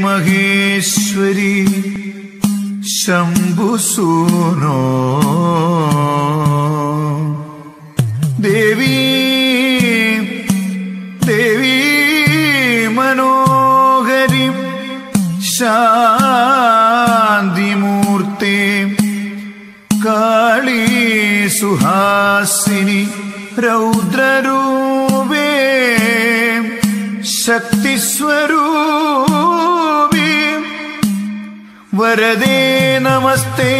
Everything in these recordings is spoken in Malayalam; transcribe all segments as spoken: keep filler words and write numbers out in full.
മഹേശ്വരി ശംഭുസൂനോ ദേവി ദേവി മനോഹരി ശാന്തിമൂർത്തി കാളീ സുഹാസിനി രൗദ്രരൂപേ ശക്തിസ്വരൂപി വരദേ നമസ്തേ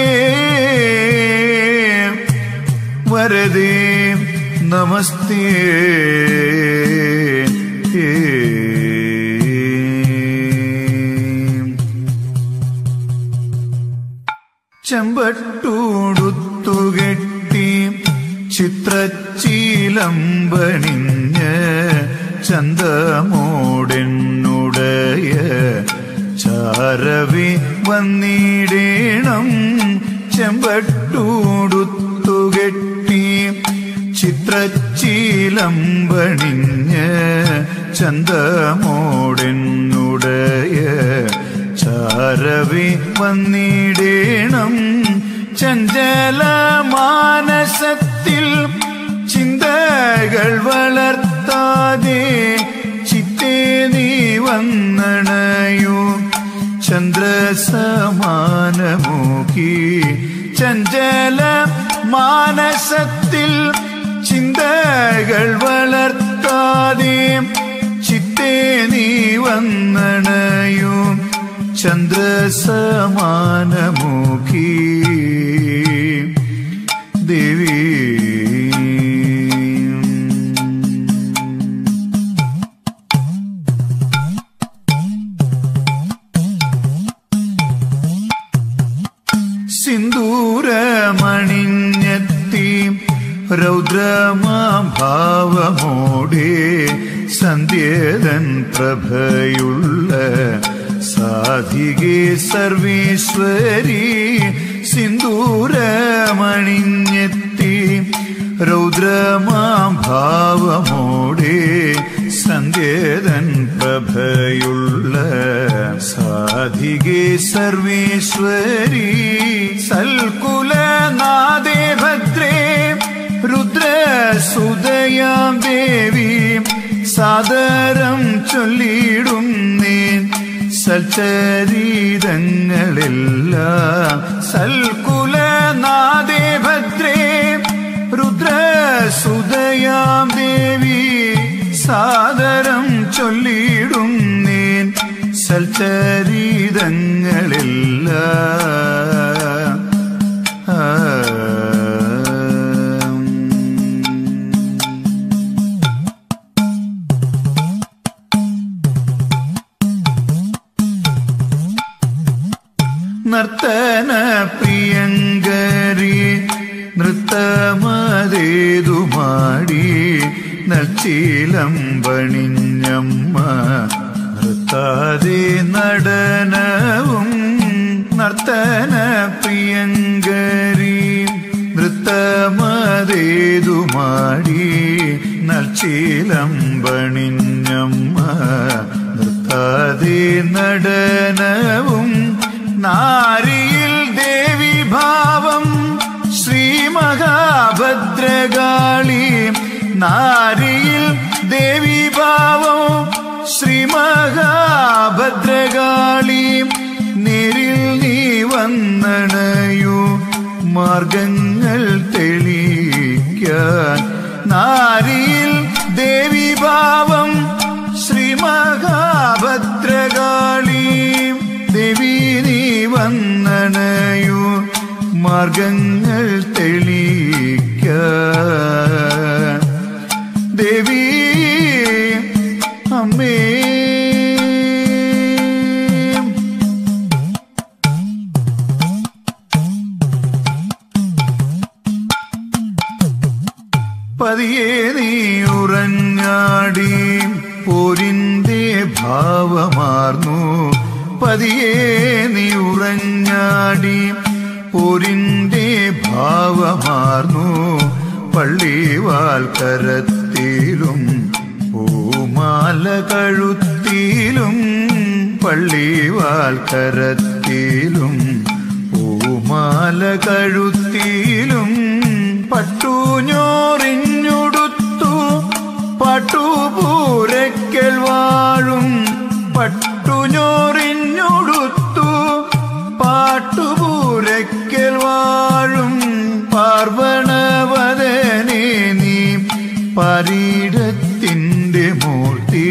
വരദേ നമസ്തേ ചെമ്പട്ടൂടുത്തുകെട്ടി ചിത്രച്ചീലമ്പണിഞ്ഞ് ചന്തമോടെന്നുടയ ചാരവി വന്നിടേണം. ചെമ്പട്ടൂടുത്തുകെട്ടി ചിത്രച്ചീലമ്പണിഞ്ഞ് ചന്തമോടെന്നുടയ ചാരവി വന്നിടേണം. ചഞ്ചല മാനസത്തിൽ ചിന്തകൾ വളർത്താതെ ചിത്തേ നീ വന്നണയൂ ചന്ദ്രസമാനമുഖി. ചഞ്ചല മാനസത്തിൽ ചിന്തകൾ വളർത്താതെ ചിത്തേ നീ വന്നണയൂ ചന്ദ്രസമാനമുഖി ദേവി. സിന്ദൂരമണിഞ്ഞെത്തി രൗദ്രമാഭാവമോടെ സന്ധ്യതൻ പ്രഭയുള്ള സാധികേ സർവേശ്വരി. സിന്ദൂരമണിഞ്ഞെത്തി രൗദ്രമാഭാവമോടെ സന്ധ്യതൻ പ്രഭയുള്ള സാധികേ സർവേശ്വരി. സൽകുലനാദേ ഭദ്രേ രുദ്രസുതയാം ദേവി സാദരം ചൊല്ലിടുന്നേൻ സൽചരിതങ്ങളെല്ലാം. സൽകുലനാദേ ഭദ്രേ രുദ്രസുതയാം ദേവി സാദരം ചൊല്ലിടുന്നേൻ സൽചരിതങ്ങളെല്ലാം. നർത്തന പ്രിയങ്കരി നൃത്തമതേതുമാടി നർച്ചീലമ്പണിഞ്ഞമ്മ നൃത്താതെ നടനവും. നർത്തന പ്രിയങ്കരി നൃത്തമതേതുമാടി നർച്ചീലമ്പണിഞ്ഞമ്മ നൃത്താതെ നടനവും. നാരിയിൽ ദേവി ഭാവം ശ്രീ മഹാഭദ്രകാളി. നാരിയിൽ ദേവി ഭാവം ശ്രീ മഹാഭദ്രകാളി. നേരിൽ നീ വന്നണയൂ മാർഗങ്ങൾ തെളിയിക്കാൻ. നാരിയിൽ ദേവി ഭാവം ശ്രീ മഹാഭദ്രകാളി. ദേവി നീ വന്നണയൂ മാർഗങ്ങൾ തെളിയിക്കാൻ. ദേവി അമ്മേ പതിയെ നീ ഉറഞ്ഞാടി പോരിന്റെ ഭാവമാർന്നു. പതിയെ നീ ഉറഞ്ഞാടി പോരിന്റെ ഭാവമാർന്നു. പള്ളിവാൽക്കരത്തിലും പൂമാല കഴുത്തിലും പള്ളിവാൽക്കരത്തിലും പൂമാല കഴുത്തിലും പട്ടുഞോറിഞ്ഞുടുത്തു പട്ടുപൂരയ്ക്കൽ വാഴും പട്ടുഞോറിഞ്ഞുടുത്തു പാട്ടുപൂരയ്ക്കൽ വാഴും പാർവണവദനേ നീ പരീടത്തിന്റെ മൂർത്തി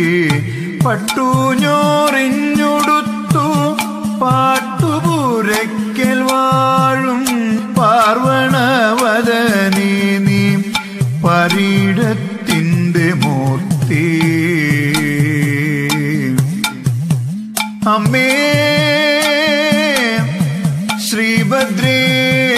പട്ടുഞോറിഞ്ഞുടുത്തു പാട്ടുപൂരയ്ക്കൽ വാഴും പാർവണവദനേ നീ പരീടത്തിന്റെ മൂർത്തി അമ്മേ ശ്രീഭദ്രേ